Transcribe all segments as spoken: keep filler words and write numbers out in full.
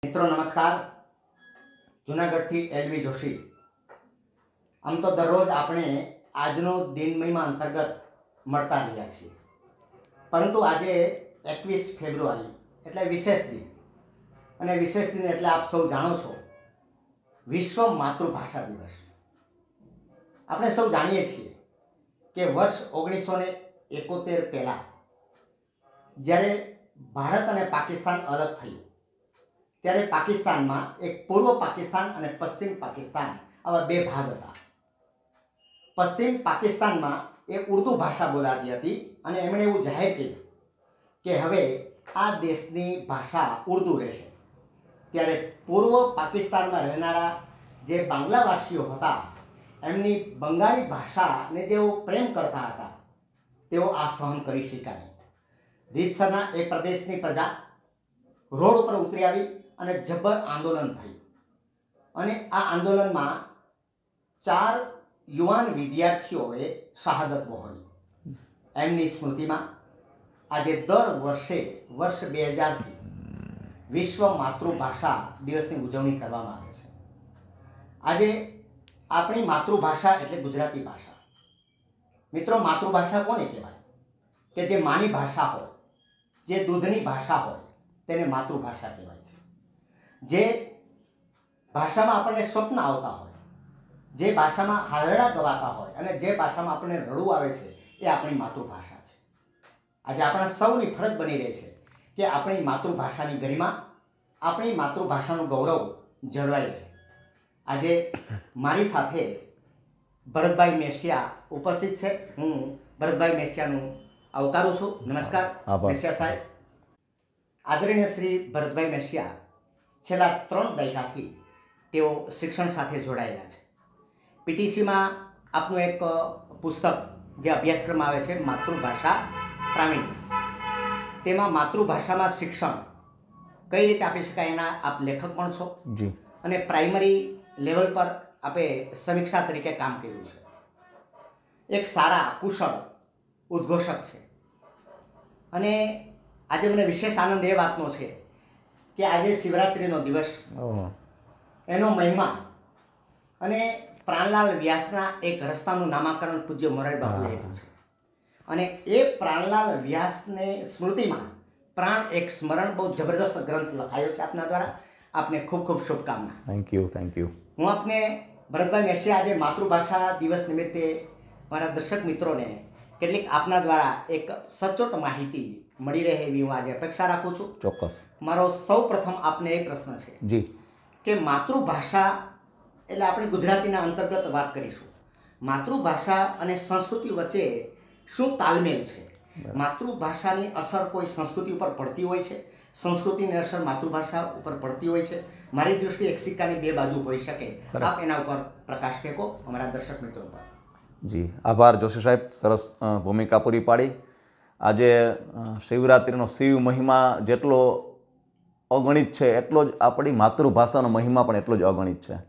મિત્રો નમસ્કાર. જૂનાગઢથી એલવી જોશી. આમ તો દરરોજ આપણે આજનો દિન મહિમા અંતર્ગત મળતા રહ્યા છીએ, પરંતુ આજે એકવીસ ફેબ્રુઆરી એટલે વિશેષ દિન. અને વિશેષ દિન એટલે આપ સૌ જાણો છો, વિશ્વ માતૃભાષા દિવસ. આપણે સૌ જાણીએ છીએ કે વર્ષ ઓગણીસો ને એકોતેર પહેલાં જ્યારે ભારત અને પાકિસ્તાન અલગ થયું, ત્યારે પાકિસ્તાનમાં એક પૂર્વ પાકિસ્તાન અને પશ્ચિમ પાકિસ્તાન આવા બે ભાગ હતા. પશ્ચિમ પાકિસ્તાનમાં એ ઉર્દુ ભાષા બોલાતી હતી અને એમણે એવું જાહેર કર્યું કે હવે આ દેશની ભાષા ઉર્દુ રહેશે. ત્યારે પૂર્વ પાકિસ્તાનમાં રહેનારા જે બાંગ્લાવાસીઓ હતા, એમની બંગાળી ભાષાને જેઓ પ્રેમ કરતા હતા, તેઓ આ સહન કરી શક્યા નહીં. રીતસરના એ પ્રદેશની પ્રજા રોડ ઉપર ઉતરી આવી અને જબ્બર આંદોલન થયું. અને આ આંદોલનમાં ચાર યુવાન વિદ્યાર્થીઓએ શહાદત વહોરી. એમની સ્મૃતિમાં આજે દર વર્ષે વર્ષ બે હજારથી વિશ્વ માતૃભાષા દિવસની ઉજવણી કરવામાં આવે છે. આજે આપણી માતૃભાષા એટલે ગુજરાતી ભાષા. મિત્રો, માતૃભાષા કોને કહેવાય? કે જે માની ભાષા હોય, જે દૂધની ભાષા હોય, તેને માતૃભાષા કહેવાય છે. જે ભાષામાં આપણને સ્વપ્ન આવતા હોય, જે ભાષામાં હાલરડા ગવાતા હોય અને જે ભાષામાં આપણને રડવું આવે છે, એ આપણી માતૃભાષા છે. આજે આપણા સૌની ફરજ બની રહી છે કે આપણી માતૃભાષાની ગરિમા, આપણી માતૃભાષાનું ગૌરવ જળવાઈ રહે. આજે મારી સાથે ભરતભાઈ મેસિયા ઉપસ્થિત છે. હું ભરતભાઈ મેસિયાનું આવકારું છું. નમસ્કાર મેસિયા સાહેબ. આદરણીય શ્રી ભરતભાઈ મેસિયા છેલ્લા ત્રણ દાયકાથી તેઓ શિક્ષણ સાથે જોડાયેલા છે. પીટીસીમાં આપનું એક પુસ્તક જે અભ્યાસક્રમ આવે છે, માતૃભાષા પ્રાવીણ્ય, તેમાં માતૃભાષામાં શિક્ષણ કઈ રીતે આપી શકાય એના આપ લેખક પણ છો. જી. અને પ્રાઇમરી લેવલ પર આપે સમીક્ષા તરીકે કામ કર્યું છે. એક સારા કુશળ ઉદ્ઘોષક છે. અને આજે મને વિશેષ આનંદ એ વાતનો છે કે આજે શિવરાત્રિનો દિવસ, એનો મહિમા અને પ્રાણલાલ વ્યાસના એક રસ્તાનું નામાકરણ પૂજ્ય મોરારી બાપુએ આપ્યું છે. અને એ પ્રાણલાલ વ્યાસને સ્મૃતિમાં પ્રાણ એક સ્મરણ બહુ જબરદસ્ત ગ્રંથ લખાયો છે આપના દ્વારા. આપને ખૂબ ખૂબ શુભકામના. થેન્ક યુ થેન્ક યુ હું આપને ભરતભાઈ મેસિયા આજે માતૃભાષા દિવસ નિમિત્તે મારા દર્શક મિત્રોને કેટલીક આપના દ્વારા એક સચોટ માહિતી મળી રહે એવી હું આજે અપેક્ષા રાખું છું. ચોક્કસ. મારો સૌ પ્રથમ આપને એક પ્રશ્ન છે જી કે માતૃભાષા એટલે આપણે ગુજરાતીના અંતર્ગત વાત કરીશું. માતૃભાષા અને સંસ્કૃતિ વચ્ચે શું તાલમેલ છે? માતૃભાષાની અસર કોઈ સંસ્કૃતિ ઉપર પડતી હોય છે, સંસ્કૃતિની અસર માતૃભાષા ઉપર પડતી હોય છે. મારી દૃષ્ટિએ એક સિક્કાની બે બાજુ હોઈ શકે. આપ એના ઉપર પ્રકાશ ફેંકો અમારા દર્શક મિત્રો પર. જી આભાર જોશી સાહેબ, સરસ ભૂમિકા પૂરી પાડી. આજે શિવરાત્રિનો શિવ મહિમા જેટલો અગણિત છે, એટલો જ આપણી માતૃભાષાનો મહિમા પણ એટલો જ અગણિત છે.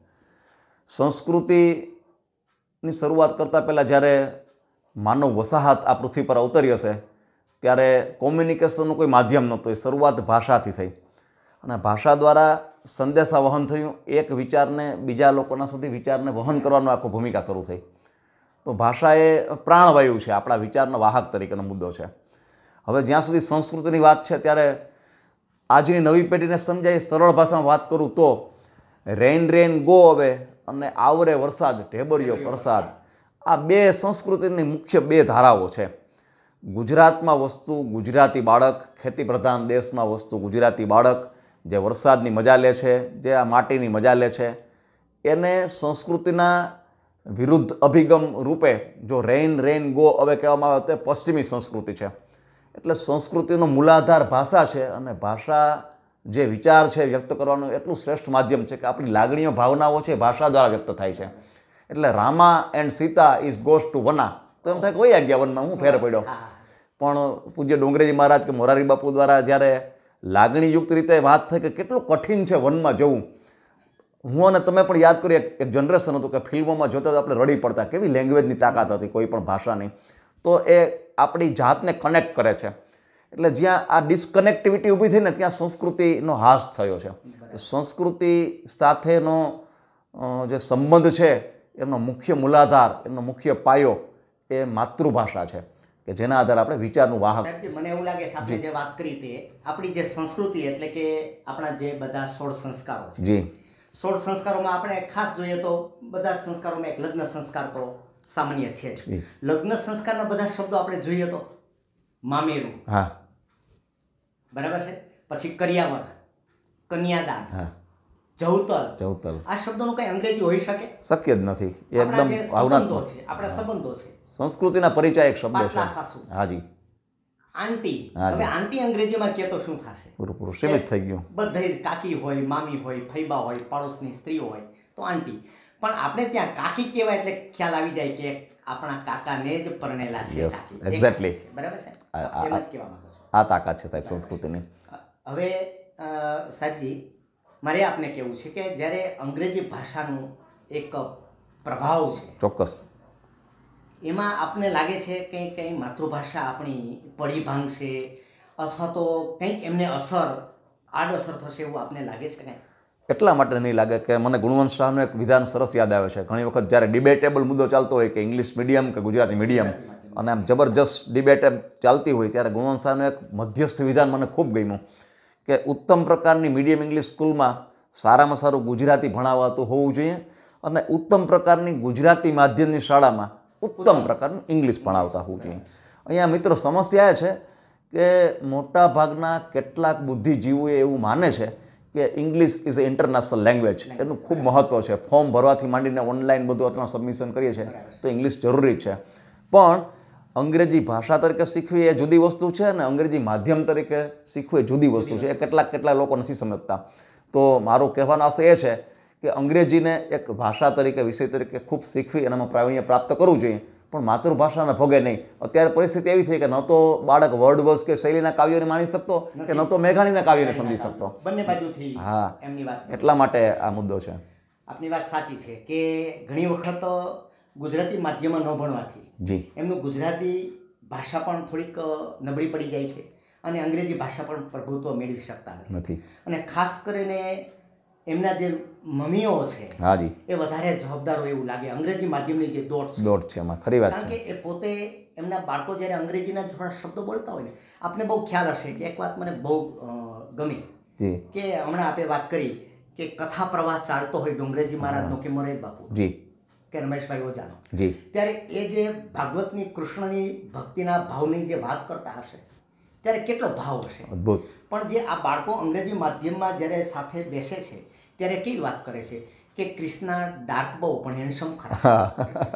સંસ્કૃતિની શરૂઆત કરતાં પહેલાં જ્યારે માનવ વસાહત આ પૃથ્વી પર અવતરી હશે, ત્યારે કોમ્યુનિકેશનનું કોઈ માધ્યમ નહોતું. એ શરૂઆત ભાષાથી થઈ અને ભાષા દ્વારા સંદેશા વહન થયું. એક વિચારને બીજા લોકોના સુધી વિચારને વહન કરવાનો આખો ભૂમિકા શરૂ થઈ. તો ભાષા એ પ્રાણવાયુ છે, આપણા વિચારના વાહક તરીકેનો મુદ્દો છે. હવે જ્યાં સુધી સંસ્કૃતિની વાત છે, ત્યારે આજની નવી પેઢીને સમજાય સરળ ભાષામાં વાત કરું તો રેન રેન ગો હવે અને આવરે વરસાદ ઢેબરિયો પ્રસાદ, આ બે સંસ્કૃતિની મુખ્ય બે ધારાઓ છે. ગુજરાતમાં વસ્તુ ગુજરાતી બાળક, ખેતી પ્રધાન દેશમાં વસ્તુ ગુજરાતી બાળક, જે વરસાદની મજા લે છે, જે આ માટીની મજા લે છે, એને સંસ્કૃતિના વિરુદ્ધ અભિગમ રૂપે જો રેન રેન ગો હવે કહેવામાં આવે તો એ પશ્ચિમી સંસ્કૃતિ છે. એટલે સંસ્કૃતિનો મૂલાધાર ભાષા છે અને ભાષા જે વિચાર છે વ્યક્ત કરવાનું એટલું શ્રેષ્ઠ માધ્યમ છે કે આપણી લાગણીઓ ભાવનાઓ છે ભાષા દ્વારા વ્યક્ત થાય છે. એટલે Rama and Sita is goes to વના, તો એમ થાય કે વહી ગયા વનમાં, હું ફેર પડ્યો. પણ પૂજ્ય ડોંગરેજી મહારાજ કે મોરારી બાપુ દ્વારા જ્યારે લાગણીયુક્ત રીતે વાત થઈ કે કેટલું કઠિન છે વનમાં જવું. હું અને તમે પણ યાદ કરીએ, એક જનરેશન હતું કે ફિલ્મોમાં જોતા આપણે રડી પડતા, કેવી લેંગ્વેજની તાકાત હતી કોઈ પણ ભાષાની. તો એ આપણી જાતને કનેક્ટ કરે છે. એટલે જ્યાં આ ડિસ્કનેક્ટિવિટી ઊભી થઈ ને ત્યાં સંસ્કૃતિનો હાસ થયો છે. સંસ્કૃતિ સાથેનો અ, જે સંબંધ છે એનો મુખ્ય મૂલાધાર, એનો મુખ્ય પાયો એ માતૃભાષા છે કે જેના આધારે આપણે વિચારનું વાહક. સાહેબજી, મને એવું લાગે છે આપણે જે વાત કરી તે આપણી જે સંસ્કૃતિ એટલે કે આપણા જે બધા સોળ સંસ્કારો છે, જી સોળ સંસ્કારોમાં આપણે ખાસ જોઈએ તો બધા સંસ્કારોમાં એક લગ્ન સંસ્કાર તો સામાન્ય છે જ. જી. લગ્ન સંસ્કારના બધા શબ્દો આપણે જોઈએ તો મામેરું, હા બરાબર છે, પછી કરિયાવર, કન્યાદાન, હા જવતલ, જવતલ આ શબ્દોનું કઈ અંગ્રેજી હોઈ શકે? શક્ય જ નથી. એ આપણા એકદમ જે સંબંધો ભાવનાત્મક છે, આપણા સંબંધો છે, સંસ્કૃતિના પરિચાયક શબ્દો છે. પાટલા સાસુ, હાજી આંટી. હા, હવે આંટી અંગ્રેજીમાં કહે તો શું થશે? પૂરું પૂરું સીમિત થઈ ગયું. બધે જ કાકી હોય, મામી હોય, ફૈબા હોય, પાડોશની સ્ત્રી હોય તો આંટી. પણ આપણે ત્યાં કાકી કહેવાય એટલે ખ્યાલ આવી જાય કે આપણા કાકાને જ પરણેલા છે. Yes, કાકી. એક exactly. છે, બરાબર છે? આ- આ- એમ જ કહેવા માંગુ છું. આ તાકાત છે સાહેબ સંસ્કૃતિની. હવે અ, સાહેબજી, મારે આપને કહેવું છે કે જ્યારે અંગ્રેજી ભાષાનું એક પ્રભાવ છે ચોક્કસ. એમાં આપને લાગે છે કે કંઈ માતૃભાષા આપણી પડી ભાંગશે અથવા તો કંઈક એમને અસર આડઅસર થશે એવું આપને લાગે છે કંઈ? એટલા માટે નહીં લાગે કે મને ગુણવંત શાહનું એક વિધાન સરસ યાદ આવે છે. ઘણી વખત જ્યારે ડિબેટેબલ મુદ્દો ચાલતો હોય કે ઇંગ્લિશ મીડિયમ કે ગુજરાતી મીડિયમ અને આમ જબરજસ્ત ડિબેટ ચાલતી હોય ત્યારે ગુણવંત શાહનું એક મધ્યસ્થ વિધાન મને ખૂબ ગમ્યું કે ઉત્તમ પ્રકારની મીડિયમ ઇંગ્લિશ સ્કૂલમાં સારામાં સારું ગુજરાતી ભણાવાતું હોવું જોઈએ અને ઉત્તમ પ્રકારની ગુજરાતી માધ્યમની શાળામાં ઉત્તમ પ્રકારનું ઇંગ્લિશ ભણાવતા હોવું જોઈએ. અહીંયા મિત્રો સમસ્યા એ છે કે મોટા ભાગના કેટલાક બુદ્ધિજીવીઓ એવું માને છે કે English is a international language, એનું ખૂબ મહત્ત્વ છે. ફોર્મ ભરવાથી માંડીને ઓનલાઈન બધું આપણે સબમિશન કરીએ છીએ તો ઇંગ્લિશ જરૂરી છે. પણ અંગ્રેજી ભાષા તરીકે શીખવી એ જુદી વસ્તુ છે અને અંગ્રેજી માધ્યમ તરીકે શીખવું એ જુદી વસ્તુ છે. એ કેટલાક કેટલાક લોકો નથી સમજતા. તો મારો કહેવાનો આશય એ છે કે અંગ્રેજીને એક ભાષા તરીકે, વિષય તરીકે ખૂબ શીખવી અને એમાં પ્રાવીણ્ય પ્રાપ્ત કરવું જોઈએ, પણ માતૃભાષાના ભોગે નહીં. અત્યારે પરિસ્થિતિ એવી છે કે ન તો બાળક વર્ડવર્સ કે શૈલીના કાવ્યોને માણી શકતો કે ન તો મેઘાણીના કાવ્યોને સમજી શકતો. બંને બાજુથી હા. એમની વાત. એટલા માટે આ મુદ્દો છે. આપની વાત સાચી છે કે ઘણી વખત ગુજરાતી માધ્યમમાં ન ભણવાથી જી એમનું ગુજરાતી ભાષા પણ થોડીક નબળી પડી જાય છે અને અંગ્રેજી ભાષા પણ પ્રભુત્વ મેળવી શકતા નથી. નથી. અને ખાસ કરીને એમના જે મમ્મીઓ છે હાજી એ વધારે જવાબદાર હોય એવું લાગે અંગ્રેજી માધ્યમની જે દોડ છે. દોઢ છે એમાં ખરી વાત કારણ છે. કે એ પોતે એમના બાળકો જ્યારે અંગ્રેજીના થોડા શબ્દો બોલતા હોય ને, આપને બહુ ખ્યાલ હશે કે એક વાત મને બહુ અ, ગમી જી કે હમણાં આપે વાત કરી કે કથા પ્રવાહ ચાલતો હોય ડુંગરેજી મહારાજનો કે મોરારી બાપુ જી કે રમેશભાઈ ઓઝાનો, જી ત્યારે એ જે ભાગવતની કૃષ્ણની ભક્તિના ભાવની જે વાત કરતા હશે ત્યારે કેટલો ભાવ હશે. અદ્ભુત. પણ જે આ બાળકો અંગ્રેજી માધ્યમમાં જ્યારે સાથે બેસે છે ત્યારે કેવી વાત કરે છે કે ક્રિષ્ના ડાર્ક બહુ પણ હેન્ડસમ ખરા.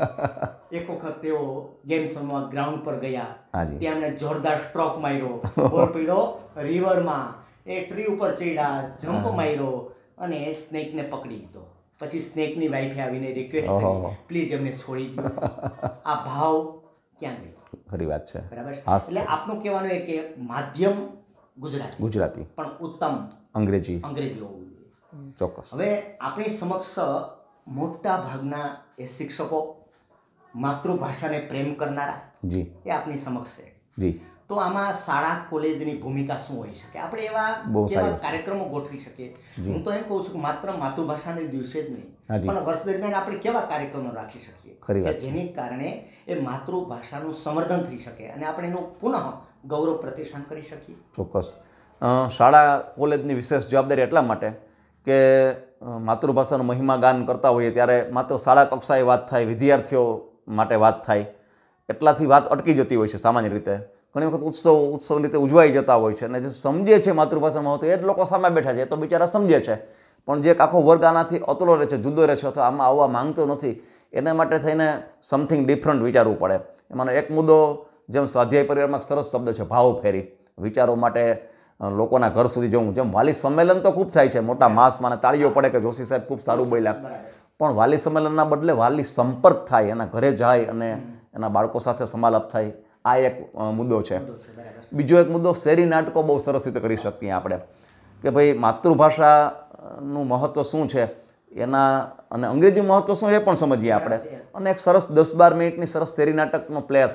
એક વખત તેઓ ગેમ ઝોનમાં ગ્રાઉન્ડ પર ગયા, હાજી. ત્યાં એમણે જોરદાર સ્ટ્રોક માર્યો, બોલ પડ્યો રિવરમાં, એ ટ્રી ઉપર ચડ્યા, જમ્પ માર્યો અને એ સ્નેકને પકડી લીધો. પછી સ્નેકની વાઈફે આવીને રિક્વેસ્ટ ઓહો. કરી, પ્લીઝ એમને છોડી દો. આ ભાવ ક્યાં ગયો? ખરી વાત છે. બરાબર છે. હાસ. એટલે આપનું કહેવાનું એ કે માધ્યમ ગુજરાતી ગુજરાતી, પણ ઉત્તમ અંગ્રેજી અંગ્રેજી હોવું જોઈએ. ચોક્કસ. હવે આપણી સમક્ષ મોટા ભાગના એ શિક્ષકો માતૃભાષાને પ્રેમ કરનારા જી એ આપની સમક્ષ છે. જી તો આમાં શાળા કોલેજની ભૂમિકા શું હોઈ શકે? આપણે એવા બહુ કેવા સારી છે. કાર્યક્રમો ગોઠવી શકીએ? હું તો એમ કહું છું કે માત્ર માતૃભાષાના દિવસે જ નહીં હાજી. પણ વર્ષ દરમિયાન આપણે કેવા કાર્યક્રમો રાખી શકીએ ખરી કે વાત છે. જેની કારણે એ માતૃભાષાનું સંવર્ધન થઈ શકે અને આપણે એનું પુનઃ ગૌરવ પ્રતિષ્ઠાન કરી શકીએ. ચોક્કસ. અ, શાળા કોલેજની વિશેષ જવાબદારી એટલા માટે કે અ, માતૃભાષાનું મહિમા ગાન કરતા હોઈએ ત્યારે માત્ર શાળા કક્ષાએ વાત થાય, વિદ્યાર્થીઓ માટે વાત થાય એટલાથી વાત અટકી જતી હોય છે સામાન્ય રીતે. ઘણી વખત ઉત્સવ ઉત્સવ રીતે ઉજવાઈ જતા હોય છે અને જે સમજે છે માતૃભાષામાં તો એ જ લોકો સામે બેઠા છે, એ તો બિચારા સમજે છે, પણ જે એક આખો વર્ગ આનાથી અતલો રહે છે, જુદો રહે છે અથવા આમાં આવવા માંગતો નથી, એના માટે થઈને સમથિંગ ડિફરન્ટ વિચારવું પડે. એમાંનો એક મુદ્દો જેમ સ્વાધ્યાય પરિવારમાં એક સરસ શબ્દ છે ભાવ ફેરી, વિચારો માટે અ, લોકોના ઘર સુધી જવું. જેમ વાલી સંમેલન તો ખૂબ થાય છે, મોટા માસમાં અને તાળીઓ પડે કે જોશી સાહેબ ખૂબ સારું બોલ્યા, પણ વાલી સંમેલનના બદલે વાલી સંપર્ક થાય, એના ઘરે જાય અને એના બાળકો સાથે સમાલાપ થાય, આ એક અ, મુદ્દો છે. બીજો એક મુદ્દો શેરી નાટકો બહુ સરસ રીતે કરી શકીએ આપણે કે ભાઈ માતૃભાષાનું મહત્ત્વ શું છે એના અને અંગ્રેજી મહત્ત્વ શું એ પણ સમજીએ આપણે અને એક સરસ દસ બાર મિનિટની સરસ શેરી નાટકનો પ્લે થાય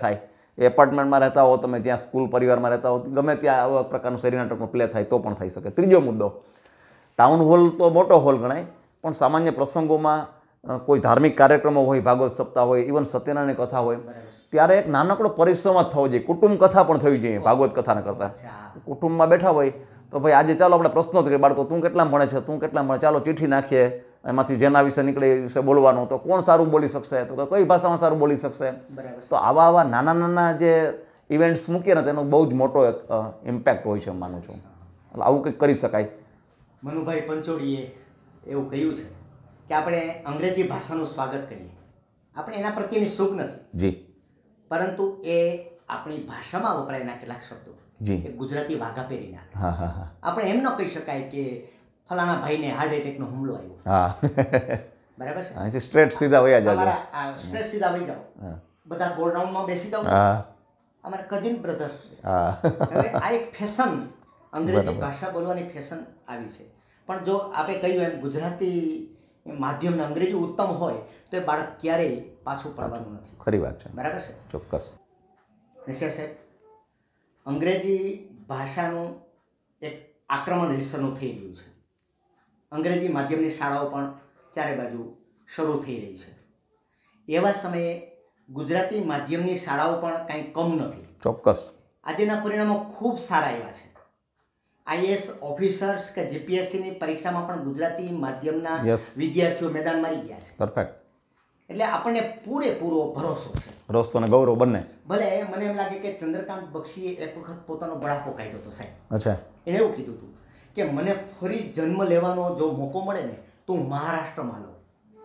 એપાર્ટમેન્ટમાં રહેતા હો તમે, ત્યાં સ્કૂલ પરિવારમાં રહેતા હો, ગમે ત્યાં આવા પ્રકારનું શેરી નાટકનો પ્લે થાય તો પણ થઈ શકે. ત્રીજો મુદ્દો, ટાઉન હોલ તો મોટો હોલ ગણાય, પણ સામાન્ય પ્રસંગોમાં અ, કોઈ ધાર્મિક કાર્યક્રમો હોય, ભાગવત સપ્તાહ હોય, ઇવન સત્યનારાયણ કથા હોય, ત્યારે એક નાનકડો પરિશ્રમ જ થવો જોઈએ. કુટુંબ કથા પણ થવી જોઈએ ભાગવત કથાને કરતાં. કુટુંબમાં બેઠા હોય તો ભાઈ આજે ચાલો આપણે પ્રશ્નો કરીએ, બાળકો તું કેટલા ભણે છે, તું કેટલા ભણે, ચાલો ચિઠ્ઠી નાખીએ, એમાંથી જેના વિશે નીકળે એ વિશે બોલવાનું. તો કોણ સારું બોલી શકશે, તો કઈ ભાષામાં સારું બોલી શકશે. તો આવા આવા નાના નાના જે ઇવેન્ટ્સ મૂકીએ ને તેનો બહુ જ મોટો એક ઇમ્પેક્ટ હોય છે, માનું છું. એટલે આવું કંઈક કરી શકાય. મનુભાઈ પંચોડીએ એવું કહ્યું છે કે આપણે અંગ્રેજી ભાષાનું સ્વાગત કરીએ, આપણે એના પ્રત્યેની સુખ નથી, જી પરંતુ એ આપણી ભાષામાં વપરાયેલા કેટલાક શબ્દો જી એ ગુજરાતી વાઘા પહેરીના. હા હા હા આપણે એમ ન કહી શકાય કે ફલાણા ભાઈને હાર્ટ એટેકનો હુમલો આવ્યો, હા બરાબર છે. અહીંથી સ્ટ્રેટ સીધા વયા જાજો. અમારા આ સ્ટ્રેસ સીધા વહી જાઓ, બધા ગોળ રાઉન્ડમાં બેસી જાઓ, હા અમારા કઝિન બ્રધર્સ છે. હા હવે આ એક ફેશન, અંગ્રેજી ભાષા બોલવાની ફેશન આવી છે. પણ જો આપણે કહ્યું એમ ગુજરાતી માધ્યમને અંગ્રેજી ઉત્તમ હોય તો એ બાળક ક્યારેય પાછું પડવાનું નથી. ખરી વાત છે, બરાબર છે. ચોક્કસ. નિશા સાહેબ, અંગ્રેજી ભાષાનું એક આક્રમણ રીતસરનું થઈ રહ્યું છે. અંગ્રેજી માધ્યમની શાળાઓ પણ ચારે બાજુ શરૂ થઈ રહી છે. એવા સમયે ગુજરાતી માધ્યમની શાળાઓ પણ કાંઈ કમ નથી. ચોક્કસ. આજના પરિણામો ખૂબ સારા એવા છે. આઈએએસ ઓફિસર્સ કે જીપીએસસીની પરીક્ષામાં પણ ગુજરાતી માધ્યમના Yes. વિદ્યાર્થીઓ મેદાન મારી ગયા છે. પરફેક્ટ. એટલે આપણને પૂરેપૂરો ભરોસો છે. રોસ્તો અને ગૌરવ બંને. ભલે મને એમ લાગે કે ચંદ્રકાંત બક્ષીએ એક વખત પોતાનો બળાપો કાઢ્યો હતો સાહેબ. અચ્છા. એણે એવું કીધું હતું કે મને ફરી જન્મ લેવાનો જો મોકો મળે ને તો હું મહારાષ્ટ્રમાં લઉં,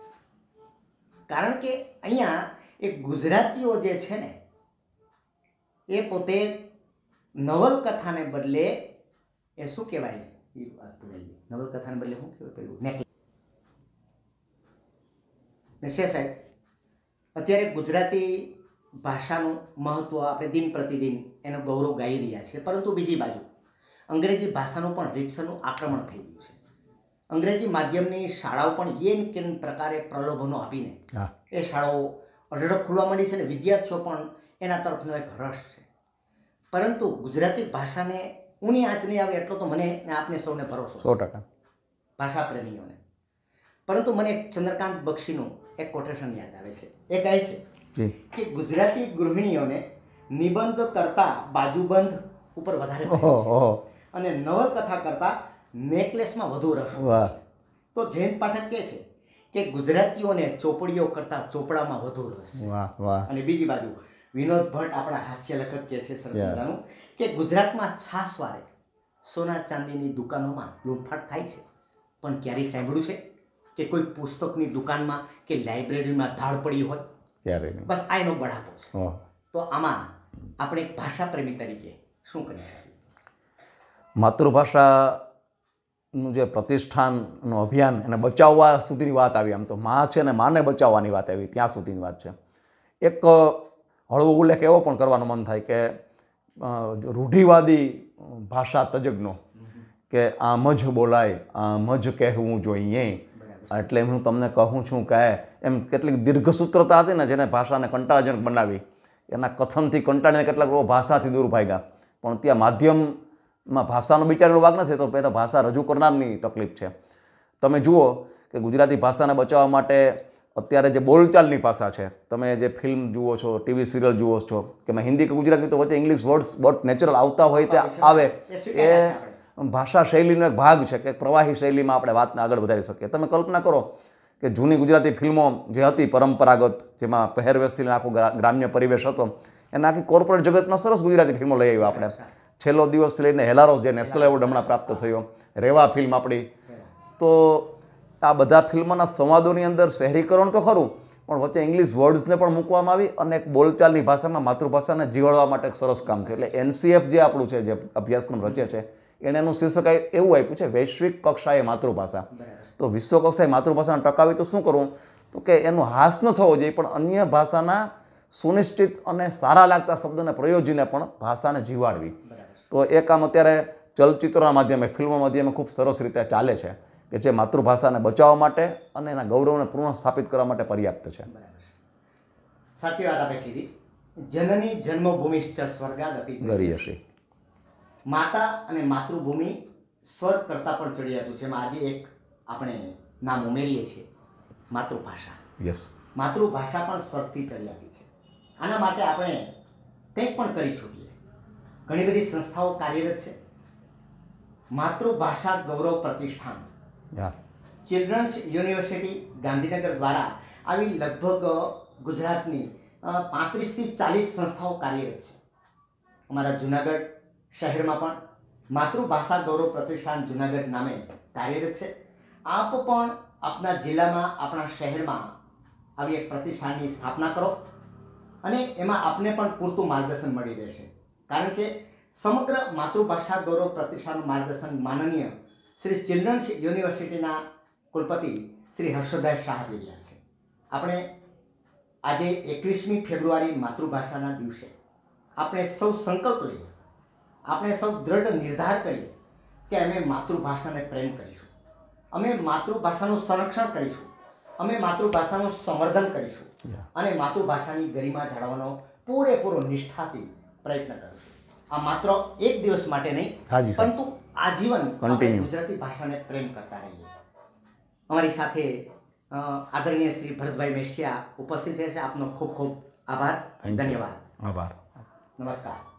કારણ કે અહીંયા એ ગુજરાતીઓ જે છે ને એ પોતે નવલકથાને બદલે એ શું કહેવાય, એ વાત ભૂલાઈ ગઈ. નવલકથાને બદલે શું કહેવાય પેલું નેકલેસ. નિશ્ચય સાહેબ, અત્યારે ગુજરાતી ભાષાનું મહત્ત્વ આપણે દિન પ્રતિદિન એનો ગૌરવ ગાઈ રહ્યા છીએ, પરંતુ બીજી બાજુ અંગ્રેજી ભાષાનું પણ રીતસરનું આક્રમણ થઈ ગયું છે. અંગ્રેજી માધ્યમની શાળાઓ પણ એન કેન પ્રકારે પ્રલોભનો આપીને એ શાળાઓ અઢળક ખુલવા માંડી છે અને વિદ્યાર્થીઓ પણ એના તરફનો એક રસ છે. પરંતુ ગુજરાતી ભાષાને ઊની આંચ નહીં આવે એટલો તો મને ને આપને સૌને ભરોસો સો ટકા ભાષા પ્રેમીઓને. પરંતુ મને એક ચંદ્રકાંત બક્ષીનું એક કોટેશન યાદ આવે છે. એ કહે છે જી કે ગુજરાતી ગૃહિણીઓને નિબંધ કરતા બાજુબંધ ઉપર વધારે પ્રેમ છે ઓહો. અને નવલકથા કરતા નેકલેસમાં વધુ રસ હોય વાહ. છે. તો જયંત પાઠક કહે છે કે ગુજરાતીઓને ચોપડીઓ કરતા ચોપડામાં વધુ રસ છે. વાહ વાહ. અને બીજી બાજુ વિનોદ ભટ્ટ આપણા હાસ્ય લેખક કહે છે સરસ મજાનું કે ગુજરાતમાં છાસવારે સોના ચાંદીની દુકાનોમાં લૂંટફાટ થાય છે, પણ ક્યારેય સાંભળ્યું છે કે કોઈ પુસ્તકની દુકાનમાં કે લાઇબ્રેરીમાં ધાડ પડી હોય? ક્યારે નહીં. બસ આ એનો બળાપો છે. ઓહ. તો આમાં આપણે એક ભાષા પ્રેમી તરીકે શું કરી શકીએ? માતૃભાષાનું જે પ્રતિષ્ઠાનનું અભિયાન એને બચાવવા સુધીની વાત આવી. આમ તો માં છે ને માને બચાવવાની વાત આવી, ત્યાં સુધીની વાત છે. એક હળવો ઉલ્લેખ એવો પણ કરવાનો મન થાય કે અ, રૂઢિવાદી ભાષા તજજ્ઞો કે આમ જ બોલાય, આમ જ કહેવું જોઈએ, એટલે હું તમને કહું છું કે એમ કેટલીક દીર્ઘસૂત્રતા હતી ને જેને ભાષાને કંટાળાજનક બનાવી, એના કથનથી કંટાળીને કેટલાક લોકો ભાષાથી દૂર ભાગ્યા. પણ ત્યાં માધ્યમમાં ભાષાનો બિચારેલો વાગ નથી, તો પહેલાં ભાષા રજૂ કરનારની તકલીફ છે. તમે જુઓ કે ગુજરાતી ભાષાને બચાવવા માટે અત્યારે જે બોલચાલની ભાષા છે, તમે જે ફિલ્મ જુઓ છો, ટીવી સિરિયલ જુઓ છો, કે મેં હિન્દી કે ગુજરાતી તો વચ્ચે ઇંગ્લિશ વર્ડ્સ બટ નેચરલ આવતા હોય તે આવે, એ ભાષા શૈલીનો એક ભાગ છે કે પ્રવાહી શૈલીમાં આપણે વાતને આગળ વધારી શકીએ. તમે કલ્પના કરો કે જૂની ગુજરાતી ફિલ્મો જે હતી પરંપરાગત, જેમાં પહેરવેશથી આખો ગ્રામ્ય પરિવેશ હતો, એના આખી કોર્પોરેટ જગતમાં સરસ ગુજરાતી ફિલ્મો લઈ આવ્યા આપણે. છેલ્લો દિવસ લઈને હેલારોસ જે નેશનલ એવોર્ડ હમણાં પ્રાપ્ત થયો, રેવા ફિલ્મ આપણી. તો આ બધા ફિલ્મોના સંવાદોની અંદર શહેરીકરણ તો ખરું, પણ વચ્ચે ઇંગ્લિશ વર્ડ્સને પણ મૂકવામાં આવી અને એક બોલચાલની ભાષામાં માતૃભાષાને જીવાડવા માટે એક સરસ કામ થયું. એટલે એનસીએફ જે આપણું છે, જે અભ્યાસક્રમ રચે છે, એણે એનું શીર્ષક એવું આપ્યું છે વૈશ્વિક કક્ષાએ માતૃભાષા. તો વિશ્વ કક્ષાએ માતૃભાષાને ટકાવી તો શું કરવું? તો કે એનો હાસ ન થવો જોઈએ, પણ અન્ય ભાષાના સુનિશ્ચિત અને સારા લાગતા શબ્દોને પ્રયોજીને પણ ભાષાને જીવાડવી. તો એ કામ અત્યારે ચલચિત્રના માધ્યમે, ફિલ્મો માધ્યમે ખૂબ સરસ રીતે ચાલે છે, કે જે માતૃભાષાને બચાવવા માટે અને એના ગૌરવને પુનઃ સ્થાપિત કરવા માટે પર્યાપ્ત છે. બરાબર, સાચી વાત આપણે કીધી. જનની જન્મભૂમિશ્ચ સ્વર્ગાદપી ગરીયસી. માતા અને માતૃભૂમિ સ્વર્ગ કરતાં પણ ચડિયાતું છે. એમાં આજે એક આપણે નામ ઉમેરીએ છીએ, માતૃભાષા. યસ. માતૃભાષા પણ સ્વર્ગથી ચડિયાતી છે. આના માટે આપણે કંઈક પણ કરી છૂટીએ. ઘણી બધી સંસ્થાઓ કાર્યરત છે. માતૃભાષા ગૌરવ પ્રતિષ્ઠાન, યા ચિલ્ડ્રન્સ યુનિવર્સિટી ગાંધીનગર દ્વારા આવી લગભગ ગુજરાતની પાંત્રીસથી ચાલીસ સંસ્થાઓ કાર્યરત છે. અમારા જુનાગઢ શહેરમાં પણ માતૃભાષા ગૌરવ પ્રતિષ્ઠાન જુનાગઢ નામે કાર્યરત છે. આપ પણ આપણા જિલ્લામાં, આપણા શહેરમાં આવી એક પ્રતિષ્ઠાનની સ્થાપના કરો અને એમાં આપને પણ પૂરતું માર્ગદર્શન મળી રહેશે. કારણ કે સમગ્ર માતૃભાષા ગૌરવ પ્રતિષ્ઠાનનું માર્ગદર્શન માનનીય શ્રી ચિલ્ડ્રન્સ યુનિવર્સિટીના કુલપતિ શ્રી હર્ષદભાઈ શાહ આપી રહ્યા છે. આપણે આજે એકવીસમી ફેબ્રુઆરી માતૃભાષાના દિવસે આપણે સૌ સંકલ્પ લઈએ, આપણે સૌ દ્રઢ નિર્ધાર કરીએ કે અમે માતૃભાષાને પ્રેમ કરીશું, અમે માતૃભાષાનું સંરક્ષણ કરીશું, અમે માતૃભાષાનું સંવર્ધન કરીશું અને માતૃભાષાની ગરિમા જાળવવાનો પૂરેપૂરો નિષ્ઠાથી પ્રયત્ન કરીશું. આ માત્ર એક દિવસ માટે નહીં, પરંતુ આજીવન આપણે ગુજરાતી ભાષાને પ્રેમ કરતા રહીએ. અમારી સાથે આદરણીય શ્રી ભરતભાઈ મેશિયા ઉપસ્થિત રહેશે. આપનો ખૂબ ખૂબ આભાર. ધન્યવાદ. આભાર. નમસ્કાર.